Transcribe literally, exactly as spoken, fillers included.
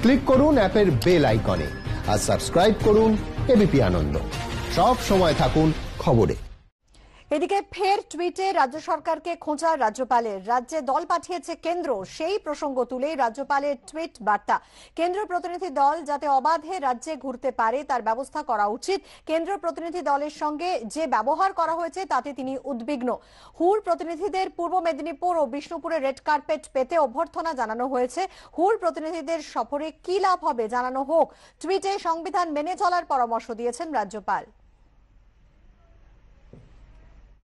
Click করুন অ্যাপের bell আইকনে আর সাবস্ক্রাইব করুন এবিপি আনন্দ। সব সময় থাকুন খবরে। এদিকে ফের টুইটে রাজ্য সরকারকে খোঁচা রাজ্যপালের। রাজ্যে দল পাঠিয়েছে কেন্দ্র, সেই প্রসঙ্গ তুলেই রাজ্যপালের টুইট বার্তা। কেন্দ্র প্রতিনিধি দল যাতে অবাধে রাজ্যে ঘুরতে পারে তার ব্যবস্থা করা উচিত। কেন্দ্র প্রতিনিধি দলের সঙ্গে যে ব্যবহার করা হয়েছে তাতে তিনি উদ্বিগ্ন। হুর প্রতিনিধিদের পূর্ব মেদিনীপুর ও বিষ্ণুপুরে রেড কার্পেট পেতে অভ্যর্থনা জানানো হয়েছে। হুর প্রতিনিধিদের সফরে কি লাভ হবে জানানো হোক। টুইটে সংবিধান মেনে চলার পরামর্শ দিয়েছেন রাজ্যপাল।